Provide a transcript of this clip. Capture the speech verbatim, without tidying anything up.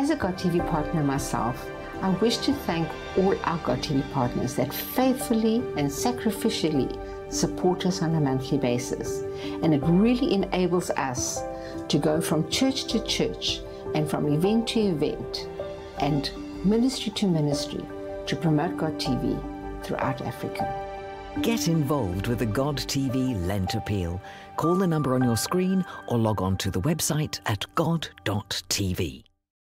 As a God T V partner myself, I wish to thank all our God T V partners that faithfully and sacrificially support us on a monthly basis. And it really enables us to go from church to church and from event to event and ministry to ministry to promote God T V throughout Africa. Get involved with the God T V Lent Appeal. Call the number on your screen or log on to the website at god dot t v.